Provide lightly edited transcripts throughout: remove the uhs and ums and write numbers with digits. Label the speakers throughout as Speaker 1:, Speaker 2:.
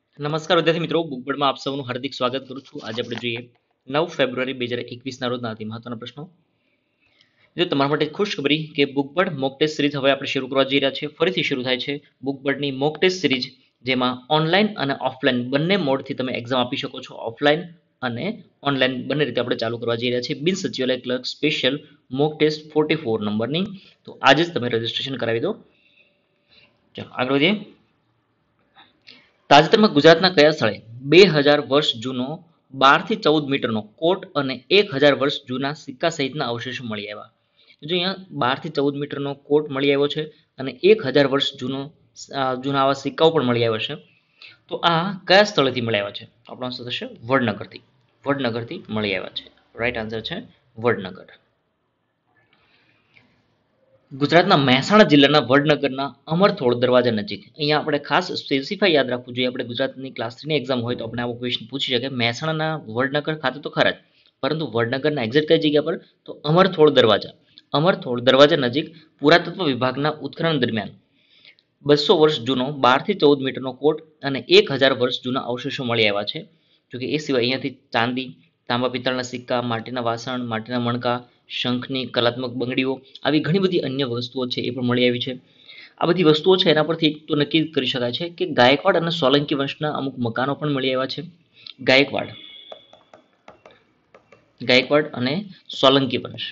Speaker 1: નમસ્કાર વિદ્યાર્થી મિત્રો, બુકબર્ડમાં આપ સૌનું હાર્દિક સ્વાગત કરું છું. આજે આપણે જોઈએ 9 ફેબ્રુઆરી 2021ના રોજના અતિ મહત્વના પ્રશ્નો. જો તમારા માટે ખુશખબરી કે બુકબર્ડ મોક ટેસ્ટ સિરીઝ હવે આપણે શરૂ કરવા જઈ રહ્યા છીએ. ફરીથી શરૂ થાય છે બુકબર્ડની મોક ટેસ્ટ સિરીઝ, જેમાં ઓનલાઈન અને ઓફલાઈન બંને મોડથી તમે એક્ઝામ આપી શકો છો. ઓફલાઈન અને ઓનલાઈન બંને રીતે આપણે ચાલુ કરવા જઈ રહ્યા છીએ. બિન સચિવાલય ક્લર્ક સ્પેશિયલ મોક ટેસ્ટ 44 નંબરની. તો આજે જ તમે રજીસ્ટ્રેશન કરાવી દો. ચાલો આગળ વધીએ. તાજેતરમાં ગુજરાતના કયા સ્થળે 2000 વર્ષ જૂનો 12 થી 14 મીટરનો કોટ અને 1000 વર્ષ જૂના સિક્કા સહિતના અવશેષો મળી આવ્યા? જો અહીંયા 12 થી 14 મીટરનો કોટ મળી આવ્યો છે અને 1000 વર્ષ જૂના આવા સિક્કાઓ પણ મળી આવ્યા છે. તો આ કયા સ્થળેથી મળી આવ્યા છે? આપણો આન્સર થશે વડનગરથી. વડનગરથી મળી આવ્યા છે. રાઈટ આન્સર છે વડનગર. ગુજરાતના મહેસાણા જિલ્લાના વડનગરના અમરથોળ દરવાજા નજીક, અહીંયા આપણે ખાસ સ્પેસિફાઈ યાદ રાખવું જોઈએ. આપણે ગુજરાતની ક્લાસ 3ની એક્ઝામ હોય તો આપણે આવો ક્વેશ્ચન પૂછી શકે. મહેસાણાના વડનગર ખાતે તો ખરા જ, પરંતુ વડનગરના એક્ઝેક્ટ કઈ જગ્યા પર? તો અમરથોળ દરવાજા. અમરથોળ દરવાજા નજીક પુરાતત્વ વિભાગના ઉત્ખનન દરમિયાન 200 વર્ષ જૂનો 12 થી 14 મીટરનો કોટ અને 1000 વર્ષ જૂના અવશેષો મળી આવ્યા છે. જોકે એ સિવાય અહીંયાથી ચાંદી, તાંબા પિત્તળના સિક્કા, માટીના વાસણ, માટીના મણકા, શંખની કલાત્મક બંગડીઓ, આવી ઘણી બધી અન્ય વસ્તુઓ છે એ પણ મળી આવી છે. આ બધી વસ્તુઓ છે એના પરથી એક તો નક્કી કરી શકાય છે કે ગાયકવાડ અને સોલંકી વંશના અમુક મકાનો પણ મળી આવ્યા છે. ગાયકવાડ ગાયકવાડ અને સોલંકી વંશ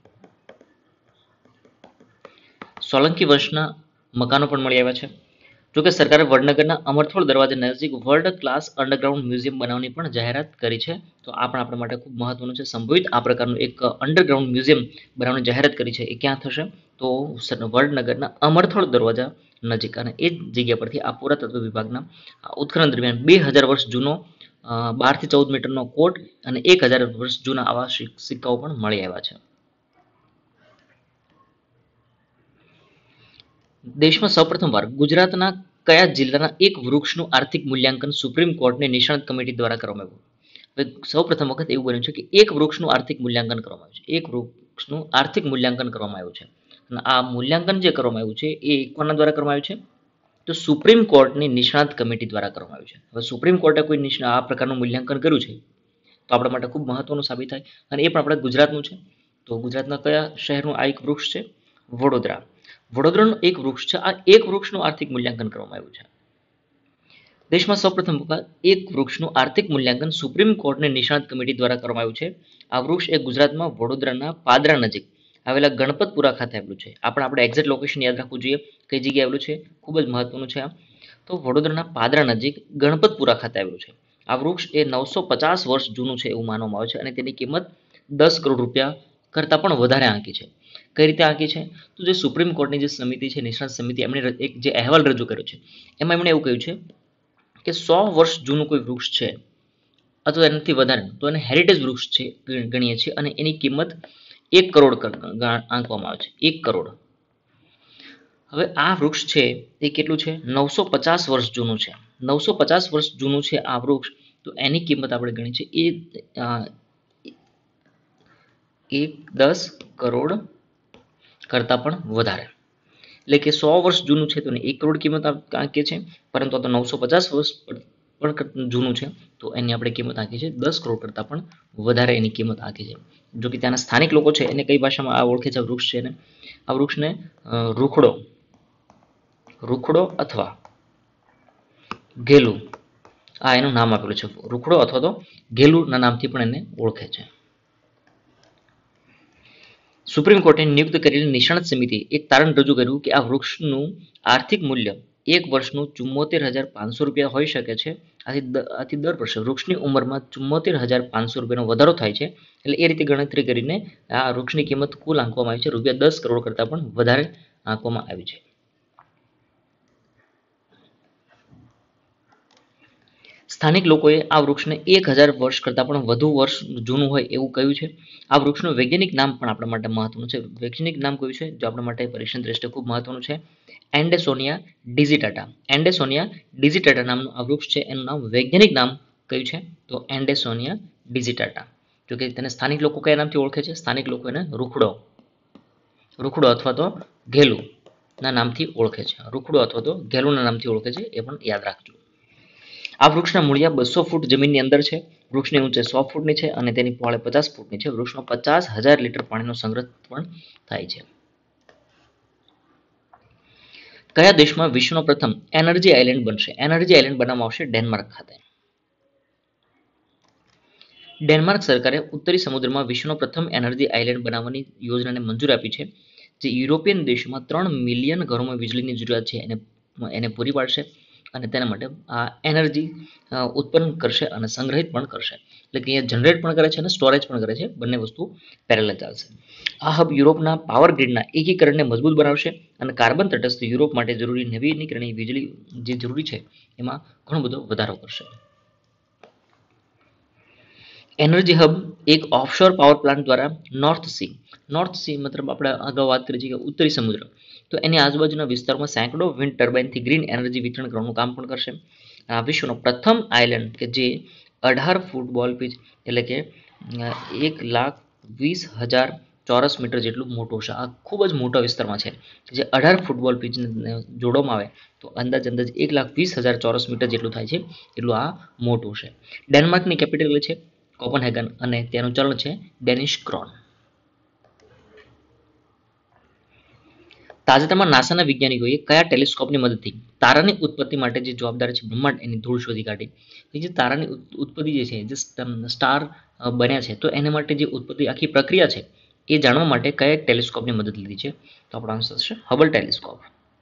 Speaker 1: સોલંકી વંશના મકાનો પણ મળી આવ્યા છે. જોકે સરકારે વડનગરના અમરથોળ દરવાજા નજીક વર્લ્ડ ક્લાસ અંડરગ્રાઉન્ડ મ્યુઝિયમ બનાવવાની પણ જાહેરાત કરી છે. તો આ પણ આપણા માટે ખૂબ મહત્વનું છે. સંભવિત આ પ્રકારનું એક અંડરગ્રાઉન્ડ મ્યુઝિયમ બનાવવાની જાહેરાત કરી છે. એ ક્યાં થશે? તો વડનગરના અમરથોળ દરવાજા નજીક, અને એ જ જગ્યા પરથી આ પુરાતત્વ વિભાગના ઉત્ખનન દરમિયાન 2000 વર્ષ જૂનો 12 થી 14 મીટરનો કોટ અને 1000 વર્ષ જૂના આવા સિક્કાઓ પણ મળી આવ્યા છે. દેશમાં સૌપ્રથમવાર ગુજરાતના કયા જિલ્લાના એક વૃક્ષનું આર્થિક મૂલ્યાંકન સુપ્રીમ કોર્ટની નિષ્ણાત કમિટી દ્વારા કરવામાં આવ્યું? હવે સૌપ્રથમ વખત એવું બન્યું છે કે એક વૃક્ષનું આર્થિક મૂલ્યાંકન કરવામાં આવ્યું છે. એક વૃક્ષનું આર્થિક મૂલ્યાંકન કરવામાં આવ્યું છે. અને આ મૂલ્યાંકન જે કરવામાં આવ્યું છે એ કોના દ્વારા કરવામાં આવ્યું છે? તો સુપ્રીમ કોર્ટની નિષ્ણાત કમિટી દ્વારા કરવામાં આવ્યું છે. હવે સુપ્રીમ કોર્ટે કોઈ આ પ્રકારનું મૂલ્યાંકન કર્યું છે તો આપણા માટે ખૂબ મહત્વનું સાબિત થાય. અને એ પણ આપણા ગુજરાતનું છે. તો ગુજરાતના કયા શહેરનું આ એક વૃક્ષ છે? વડોદરા. વડોદરાનું એક વૃક્ષ છે. આ એક વૃક્ષનું આર્થિક મૂલ્યાંકન કરવામાં આવ્યું છે. દેશમાં સૌપ્રથમ વખત એક વૃક્ષનું આર્થિક મૂલ્યાંકન સુપ્રીમ કોર્ટની નિષ્ણાત કમિટી દ્વારા કરવામાં આવ્યું છે. આ વૃક્ષ એ ગુજરાતમાં વડોદરાના પાદરા નજીક આવેલા ગણપતપુરા ખાતે આવેલું છે. આપણે એક્ઝેક્ટ લોકેશન યાદ રાખવું જોઈએ, કઈ જગ્યાએ આવેલું છે, ખૂબ જ મહત્વનું છે. તો વડોદરાના પાદરા નજીક ગણપતપુરા ખાતે આવેલું છે. આ વૃક્ષ એ 950 વર્ષ જૂનું છે એવું માનવામાં આવે છે, અને તેની કિંમત 10 કરોડ રૂપિયા કરતાં પણ વધારે આંકી છે. કઈ રીતે આંકી છે? તો જે સુપ્રીમ કોર્ટની જે સમિતિ છે, નિષ્ણાત સમિતિ, એમણે એક જે અહેવાલ રજૂ કર્યો છે એમાં એમણે એવું કહ્યું છે કે 100 વર્ષ જૂનું કોઈ વૃક્ષ છે અથવા એનાથી વધારે, તો એને હેરિટેજ વૃક્ષ છે ગણીએ છીએ, અને એની કિંમત 1 કરોડ આંકવામાં આવે છે. 1 કરોડ. હવે આ વૃક્ષ છે એ કેટલું છે? 950 વર્ષ જૂનું છે. 950 વર્ષ જૂનું છે આ વૃક્ષ. તો એની કિંમત આપણે ગણી છે એ 10 કરોડ કરતાં પણ વધારે. એટલે કે 100 વર્ષ જૂનું છે તો 1 કરોડ કિંમત આંકીએ છે, પરંતુ આ તો 950 વર્ષ પણ જૂનું છે તો એની આપણે કિંમત આંકી છે 10 કરોડ કરતાં પણ વધારે એની કિંમત આંકી છે. જો કે ત્યાંના સ્થાનિક લોકો છે એને કઈ ભાષામાં આ ઓળખે છે વૃક્ષ છે એને? આ વૃક્ષને રૂખડો અથવા ઘેલું, આ એનું નામ આપેલું છે. રૂખડો અથવા તો ઘેલુના નામથી પણ એને ઓળખે છે. સુપ્રીમ કોર્ટે નિયુક્ત કરેલી નિષ્ણાત સમિતિએ એક તારણ રજૂ કર્યું કે આ વૃક્ષનું આર્થિક મૂલ્ય એક વર્ષનું 74,500 રૂપિયા હોઈ શકે છે. આથી દર વર્ષે વૃક્ષની ઉંમરમાં 74,500 રૂપિયાનો વધારો થાય છે. એટલે એ રીતે ગણતરી કરીને આ વૃક્ષની કિંમત કુલ આંકવામાં આવી છે રૂપિયા 10 કરોડ કરતાં પણ વધારે આંકવામાં આવી છે. સ્થાનિક લોકોએ આ વૃક્ષને 1000 વર્ષ કરતાં પણ વધુ વર્ષ જૂનું હોય એવું કહ્યું છે. આ વૃક્ષનું વૈજ્ઞાનિક નામ પણ આપણા માટે મહત્વનું છે. વૈજ્ઞાનિક નામ કયું છે જો આપણા માટે પરીક્ષણ દ્રષ્ટિએ ખૂબ મહત્વનું છે? એન્ડેસોનિયા ડિઝિટાટા. એન્ડેસોનિયા ડિઝિટાટા નામનું આ વૃક્ષ છે. એનું નામ વૈજ્ઞાનિક નામ કયું છે? તો એન્ડેસોનિયા ડિઝિટાટા. જો કે તેને સ્થાનિક લોકો કયા નામથી ઓળખે છે? સ્થાનિક લોકો એને રૂખડો અથવા તો ઘેલું ના નામથી ઓળખે છે. રૂખડો અથવા તો ઘેલુના નામથી ઓળખે છે, એ પણ યાદ રાખજો. આ વૃક્ષના મૂળિયા 200 ફૂટ જમીનની અંદર છે. વૃક્ષની ઊંચાઈ 100 ફૂટની છે અને તેની પહોળાઈ 50 ફૂટની છે. વૃક્ષમાં 50,000 લીટર પાણીનો સંગ્રહ પણ થાય છે. કયા દેશમાં વિશ્વનો પ્રથમ એનર્જી આઇલેન્ડ બનશે? એનર્જી આઇલેન્ડ બનાવવામાં આવશે ડેનમાર્ક ખાતે. ડેનમાર્ક સરકારે ઉત્તરી સમુદ્રમાં વિશ્વનો પ્રથમ એનર્જી આઇલેન્ડ બનાવવાની યોજનાને મંજૂરી આપી છે, જે યુરોપિયન દેશોમાં 3 મિલિયન ઘરોમાં વીજળીની જરૂરિયાત છે એને પૂરી પાડશે અને તેના માટે આ એનર્જી ઉત્પન્ન કરશે અને સંગ્રહિત પણ કરશે. એટલે કે અહીંયા જનરેટ પણ કરે છે અને સ્ટોરેજ પણ કરે છે. બંને વસ્તુ પેરેલલ ચાલશે. આ હબ યુરોપના પાવર ગ્રીડના એકીકરણને મજબૂત બનાવશે અને કાર્બન તટસ્થ યુરોપ માટે જરૂરી નવીનીકરણીય વીજળી જે જરૂરી છે એમાં ઘણો બધો વધારો કરશે. એનર્જી હબ એક ઓફશોર પાવર પ્લાન્ટ દ્વારા નોર્થ સી મતલબ આપણે અગાઉ વાત કરી છે કે ઉત્તરી સમુદ્ર, તો એની આજુબાજુના વિસ્તારમાં સેંકડો વિન્ડ ટર્બાઇનથી ગ્રીન એનર્જી વિતરણ કરવાનું કામ પણ કરશે. આ વિશ્વનો પ્રથમ આઇલેન્ડ કે જે 18 ફૂટબોલ પીચ એટલે કે 1,20,000 ચોરસ મીટર જેટલું મોટું છે. આ ખૂબ જ મોટા વિસ્તારમાં છે. જે 18 ફૂટબોલ પીચને જોડવામાં આવે તો અંદાજ 1,20,000 ચોરસ મીટર જેટલું થાય છે. એટલું આ મોટું છે. ડેનમાર્કની કેપિટલ છે કોપનહેગન અને તેનું ચલણ છે ડેનિશ ક્રોન. તાજેતરમાં નાસાના વૈજ્ઞાનિકોએ કયા ટેલિસ્કોપની મદદથી તારાની ઉત્પત્તિ માટે જે જવાબદાર છે બ્રહ્માંડ એની ધૂળ શોધી કાઢી? જે તારાની ઉત્પત્તિ જે છે જે સ્ટાર બન્યા છે તો એના માટે જે ઉત્પત્તિ આખી પ્રક્રિયા છે એ જાણવા માટે કયા ટેલિસ્કોપની મદદ લીધી છે? તો આપણો આન્સર છે હબલ ટેલિસ્કોપ.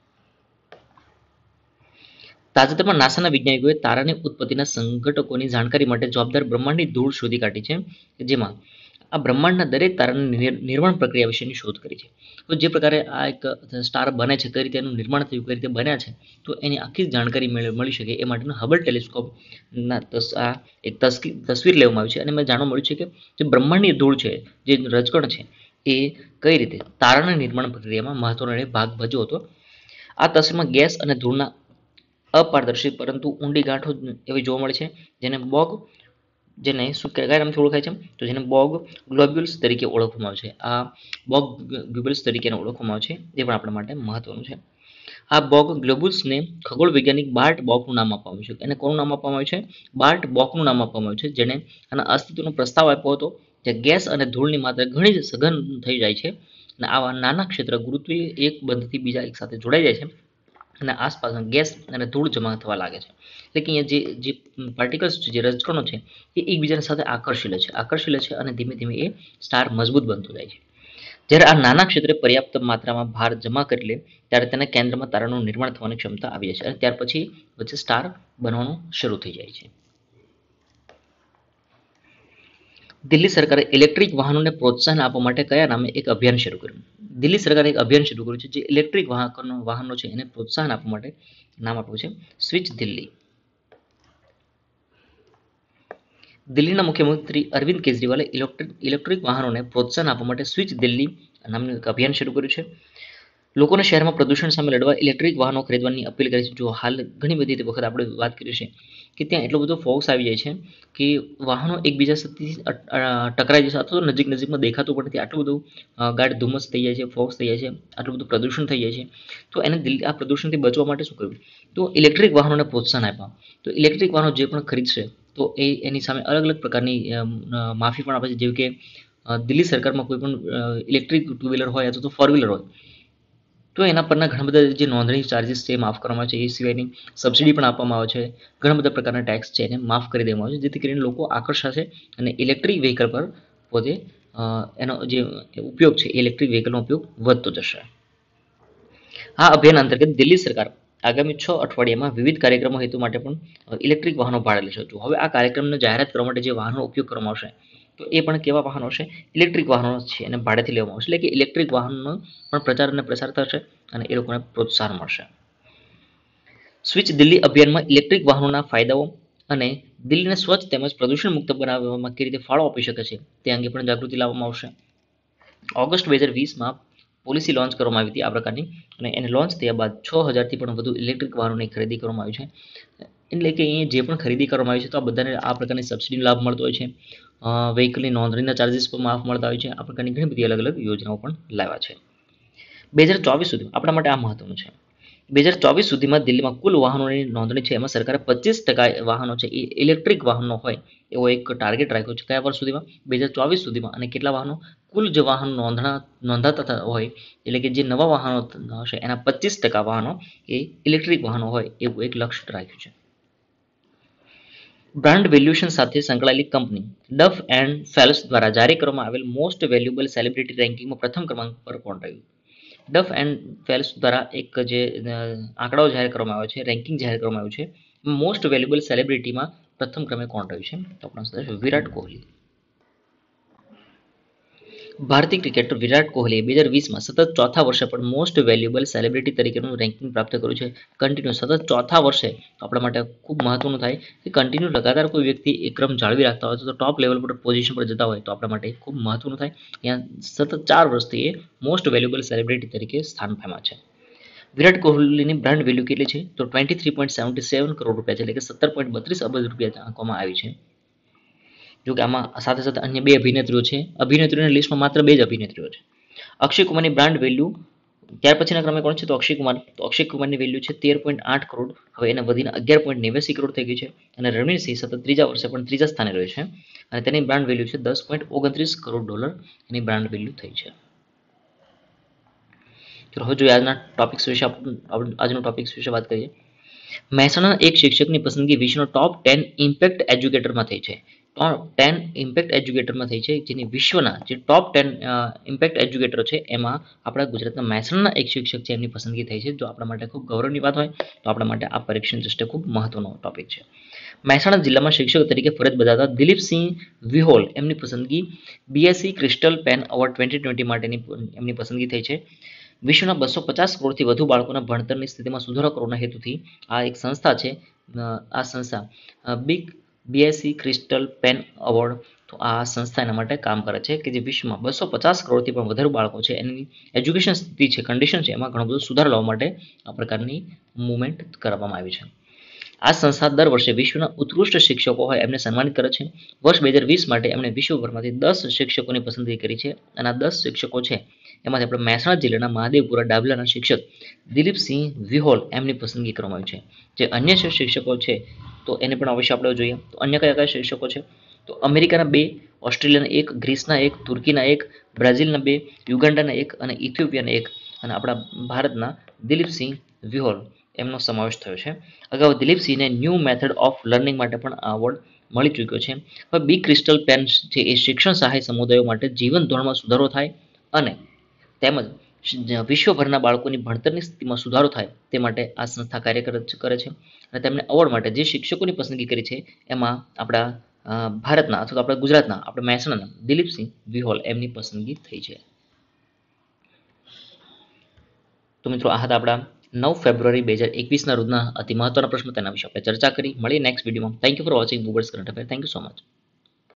Speaker 1: તાજેતરમાં નાસાના વૈજ્ઞાનિકોએ તારાની ઉત્પત્તિના સંઘટકોની જાણકારી માટે જવાબદાર બ્રહ્માંડની ધૂળ શોધી કાઢી છે, જેમાં આ બ્રહ્માંડના દરેક તારાની નિર્માણ પ્રક્રિયા વિશેની શોધ કરી છે. તો જે પ્રકારે આ એક સ્ટાર બને છે, કઈ રીતે એનું નિર્માણ થયું, કઈ રીતે બન્યા છે, તો એની આખી જાણકારી મળી શકે એ માટેનું હબલ ટેલિસ્કોપના આ એક તસવીર લેવામાં આવી છે અને મેં જાણવા મળ્યું છે કે જે બ્રહ્માંડની ધૂળ છે, જે રજકણ છે, એ કઈ રીતે તારાના નિર્માણ પ્રક્રિયામાં મહત્વનો ભાગ ભજવ્યો હતો. આ તસવીરમાં ગેસ અને ધૂળના અપારદર્શી પરંતુ ઊંડી ગાંઠો એવી જોવા મળે છે, જેને શું કયા નામથી ઓળખાય છે? તો જેને બોગ ગ્લોબ્યુલ્સ તરીકે ઓળખવામાં આવે છે. આ બોગ ગ્લોબ્યુલ્સ તરીકે ઓળખવામાં આવે છે, એ પણ આપણા માટે મહત્વનું છે. આ બોગ ગ્લોબ્યુલ્સને ખગોળ વૈજ્ઞાનિક બાર્ટ બોકનું નામ આપવામાં આવ્યું છે. એને કોનું નામ આપવામાં આવ્યું છે? બાર્ટ બોકનું નામ આપવામાં આવ્યું છે, જેણે આના અસ્તિત્વનો પ્રસ્તાવ આપ્યો હતો. જે ગેસ અને ધૂળની માત્રા ઘણી જ સઘન થઈ જાય છે અને આવા નાના ક્ષેત્ર ગુરુત્વીય એક બંધથી બીજા એક સાથે જોડાઈ જાય છે અને આસપાસનો ગેસ અને ધૂળ જમા થવા લાગે છે. એટલે કે અહીંયા જે પાર્ટિકલ્સ છે, જે રજકણો છે, એ એકબીજાની સાથે આકર્ષી લે છે અને ધીમે ધીમે એ સ્ટાર મજબૂત બનતો જાય છે. જ્યારે આ નાના ક્ષેત્રે પર્યાપ્ત માત્રામાં ભાર જમા કરી લે ત્યારે તેના કેન્દ્રમાં તારાનું નિર્માણ થવાની ક્ષમતા આવી જાય છે અને ત્યાર પછી વચ્ચે સ્ટાર બનવાનું શરૂ થઈ જાય છે. દિલ્હી સરકારે ઇલેક્ટ્રિક વાહનોને પ્રોત્સાહન આપવા માટે કયા નામે એક અભિયાન શરૂ કર્યું? દિલ્હી સરકારે એક અભિયાન શરૂ કર્યું છે જે ઇલેક્ટ્રિક વાહનો છે એને પ્રોત્સાહન આપવા માટે નામ આપ્યું છે સ્વિચ દિલ્હી. દિલ્હીના મુખ્યમંત્રી અરવિંદ કેજરીવાલે ઇલેક્ટ્રિક વાહનોને પ્રોત્સાહન આપવા માટે સ્વિચ દિલ્હી નામનું એક અભિયાન શરૂ કર્યું છે. લોકોને શહેરમાં પ્રદૂષણ સામે લડવા ઇલેક્ટ્રિક વાહનો ખરીદવાની અપીલ કરી છે. જો હાલ ઘણી બધી વખત આપણે વાત કરી છે કે ત્યાં એટલો બધો ફોક્સ આવી જાય છે કે વાહનો એકબીજા સાથે ટકરાઈ જશે અથવા તો નજીકમાં દેખાતું પણ નથી. આટલું બધું ગાઢ ધુમ્મસ થઈ જાય છે, ફોક્સ થઈ જાય છે, આટલું બધું પ્રદૂષણ થઈ જાય છે. તો એને આ પ્રદૂષણથી બચવા માટે શું કરવું? તો ઇલેક્ટ્રિક વાહનોને પ્રોત્સાહન આપ્યા. તો ઇલેક્ટ્રિક વાહનો જે પણ ખરીદશે તો એની સામે અલગ અલગ પ્રકારની માફી પણ આપે છે. જેવી કે દિલ્હી સરકારમાં કોઈ પણ ઇલેક્ટ્રિક ટુ વ્હીલર હોય અથવા તો ફોર વ્હીલર હોય તો એના પરના ઘણા બધા જે નોંધણી ચાર્જીસ છે એ માફ કરવામાં આવે છે. એ સિવાયની સબસિડી પણ આપવામાં આવે છે. ઘણા બધા પ્રકારના ટેક્સ છે એને માફ કરી દેવામાં આવે છે, જેથી કરીને લોકો આકર્ષાશે અને ઇલેક્ટ્રિક વ્હીકલ પર પોતે એનો જે ઉપયોગ છે ઇલેક્ટ્રિક વ્હીકલનો ઉપયોગ વધતો જશે. આ અભિયાન અંતર્ગત દિલ્હી સરકાર આગામી 6 અઠવાડિયામાં વિવિધ કાર્યક્રમો હેતુ માટે પણ ઇલેક્ટ્રિક વાહનો ભાડે લેશે. હવે આ કાર્યક્રમને જાહેરાત કરવા માટે જે વાહનો ઉપયોગ કરવામાં આવશે તો એ પણ કેવા વાહનો હશે? ઇલેક્ટ્રિક વાહનો છે એને ભાડેથી લેવામાં આવશે. એટલે કે ઇલેક્ટ્રિક વાહનનો પણ પ્રચાર અને પ્રસાર થશે અને એ લોકોને પ્રોત્સાહન મળશે. સ્વિચ દિલ્હી અભિયાનમાં ઇલેક્ટ્રિક વાહનોના ફાયદાઓ અને દિલ્હીને સ્વચ્છ તેમજ પ્રદૂષણ મુક્ત બનાવવામાં કેવી રીતે ફાળો આપી શકે છે તે અંગે પણ જાગૃતિ લાવવામાં આવશે. ઓગસ્ટ 2020માં પોલિસી લોન્ચ કરવામાં આવી હતી આ પ્રકારની, અને એને લોન્ચ થયા બાદ 6,000થી પણ વધુ ઇલેક્ટ્રિક વાહનોની ખરીદી કરવામાં આવી છે. એટલે કે અહીંયા જે પણ ખરીદી કરવામાં આવી છે તો આ બધાને આ પ્રકારની સબસિડીનો લાભ મળતો હોય છે. વ્હીકલની નોંધણીના ચાર્જીસ પણ માફ મળતા હોય છે. આ પ્રકારની ઘણી બધી અલગ અલગ યોજનાઓ પણ લાવ્યા છે. 2024 સુધી આપણા માટે આ મહત્વનું છે 2024 સુધીમાં દિલ્હીમાં કુલ વાહનોની નોંધણી છે એમાં સરકારે 25% વાહનો છે એ ઇલેક્ટ્રિક વાહનો હોય એવો એક ટાર્ગેટ રાખ્યો છે. કયા વર્ષ સુધીમાં? 2024 સુધીમાં. અને કેટલા વાહનો? કુલ જે વાહનો નોંધાતા હોય એટલે કે જે નવા વાહનો હશે એના 25% વાહનો એ ઇલેક્ટ્રિક વાહનો હોય એવું એક લક્ષ્ય રાખ્યું છે. બ્રાન્ડ વેલ્યુએશન સાથે સંકળાયેલી કંપની ડફ એન્ડ ફેલ્સ દ્વારા જારી કરવામાં આવેલ મોસ્ટ વેલ્યુએબલ સેલિબ્રિટી રેન્કિંગમાં પ્રથમ ક્રમાંક પર કોણ રહ્યું? ડફ એન્ડ ફેલ્સ દ્વારા એક જે આંકડાઓ જાહેર કરવામાં આવ્યો છે, રેન્કિંગ જાહેર કરવામાં આવ્યું છે, મોસ્ટ વેલ્યુએબલ સેલિબ્રિટીમાં પ્રથમ ક્રમે કોણ રહ્યું છે? તો આપણો વિરાટ કોહલી. ભારતીય ક્રિકેટર વિરાટ કોહલીએ 2020માં સતત ચોથા વર્ષે પણ મોસ્ટ વેલ્યુએબલ સેલિબ્રિટી તરીકેનું રેન્કિંગ પ્રાપ્ત કર્યું છે. કન્ટિન્યુ સતત ચોથા વર્ષે આપણા માટે ખૂબ મહત્વનું થાય કે કન્ટિન્યુ લગાતાર કોઈ વ્યક્તિ એક ક્રમ જાળવી રાખતા હોય તો ટોપ લેવલ પર પોઝિશન પર જતા હોય તો આપણા માટે ખૂબ મહત્વનું થાય. ત્યાં સતત 4 વર્ષથી એ મોસ્ટ વેલ્યુએબલ સેલિબ્રિટી તરીકે સ્થાન પામ્યા છે. વિરાટ કોહલીની બ્રાન્ડ વેલ્યુ કેટલી છે? તો 23.77 કરોડ રૂપિયા છે, એટલે કે 17.32 અબજ રૂપિયા આંકવામાં આવી છે. જો કે આમાં સાથે સાથે અન્ય 2 અભિનેત્રીઓ છે. અભિનેત્રીઓની લિસ્ટમાં માત્ર 2 જ અભિનેત્રીઓ છે. અક્ષય કુમારની બ્રાન્ડ વેલ્યુ ત્યાર પછીના ક્રમે કોણ છે? તો અક્ષય કુમાર. તો અક્ષય કુમારની વેલ્યુ છે 13.8 કરોડ. હવે એને વધીને 11.89 કરોડ થઈ ગઈ છે. અને રણવીર સિંહ સતત ત્રીજા વર્ષે પણ ત્રીજા સ્થાને રહ્યો છે અને તેની બ્રાન્ડ વેલ્યુ છે $10.29 કરોડ એની બ્રાન્ડ વેલ્યુ થઈ છે. ચલો હવે જોઈએ આજનો ટોપિક્સ વિશે વાત કરીએ. મહેસાણાના એક શિક્ષકની પસંદગી વિશ્વનો ટોપ 10 ઇમ્પેક્ટ એજ્યુકેટરમાં થઈ છે. ટોપ 10 ઇમ્પેક્ટ એજ્યુકેટરમાં થઈ છે, જેની વિશ્વના જે ટોપ 10 ઇમ્પેક્ટ એજ્યુકેટરો છે એમાં આપણા ગુજરાતના મહેસાણાના એક શિક્ષક છે એમની પસંદગી થઈ છે. જો આપણા માટે ખૂબ ગૌરવની વાત હોય તો આપણા માટે આ પરીક્ષણ દ્રષ્ટિએ ખૂબ મહત્વનો ટોપિક છે. મહેસાણા જિલ્લામાં શિક્ષક તરીકે ફરજ બજાવતા દિલીપસિંહ વિહોલ એમની પસંદગી બીએસસી ક્રિસ્ટલ પેન એવોર્ડ 2020 માટેની એમની પસંદગી થઈ છે. વિશ્વના 250 કરોડથી વધુ બાળકોના ભણતરની સ્થિતિમાં સુધારો કરવાના હેતુથી આ એક સંસ્થા છે. આ સંસ્થા big BSC crystal pen award, તો આ સંસ્થા એના માટે કામ કરે છે કે જે વિશ્વમાં 250 કરોડથી પણ વધારે બાળકો છે એની એજ્યુકેશન સ્થિતિ છે, કન્ડિશન છે, એમાં ઘણો બધો સુધારો લાવવા માટે આ પ્રકારની મુવમેન્ટ કરવામાં આવી છે. આ સંસ્થા દર વર્ષે વિશ્વના ઉત્કૃષ્ટ શિક્ષકો હોય એમને સન્માનિત કરે છે. વર્ષ 2020 માટે એમણે વિશ્વભરમાંથી 10 શિક્ષકોની પસંદગી કરી છે અને આ 10 શિક્ષકો છે એમાંથી આપણે મહેસાણા જિલ્લાના મહાદેવપુરા ડાબલાના શિક્ષક દિલીપસિંહ વિહોલ એમની પસંદગી કરવામાં આવી છે. જે અન્ય શિક્ષકો છે તો એને પણ અવશ્ય આપણે જોઈએ. તો અન્ય કયા કયા શિક્ષકો છે? તો અમેરિકાના 2, ઓસ્ટ્રેલિયાના 1, ગ્રીસના 1, તુર્કીના 1, બ્રાઝિલના 2, યુગાન્ડાના 1 અને ઇથિયોપિયાના 1 અને આપણા ભારતના દિલીપસિંહ વિહોલ એમનો સમાવેશ થયો છે. અગાઉ દિલીપસિંહને ન્યૂ મેથડ ઓફ લર્નિંગ માટે પણ આ એવોર્ડ મળી ચૂક્યો છે. હવે બિગ ક્રિસ્ટલ પેન છે એ શિક્ષણ સહાય સમુદાયો માટે જીવન ધોરણમાં સુધારો થાય અને તેમજ વિશ્વભરના બાળકોની ભણતરની સ્થિતિમાં સુધારો થાય તે માટે આ સંસ્થા કાર્ય કરે છે. અને તેમને એવોર્ડ માટે જે શિક્ષકોની પસંદગી કરી છે એમાં આપણા ભારતના અથવા તો આપણા ગુજરાતના આપણા મહેસાણાના દિલીપસિંહ વિહોલ એમની પસંદગી થઈ છે. તો મિત્રો આ હતા આપણા 9 ફેબ્રુઆરી 2021ના રોજના અતિ મહત્વના પ્રશ્નો, તેના વિશે આપણે ચર્ચા કરી. મળીએ નેક્સ્ટ વિડીયોમાં. Thank you for watching Google's current affair. Thank you so much.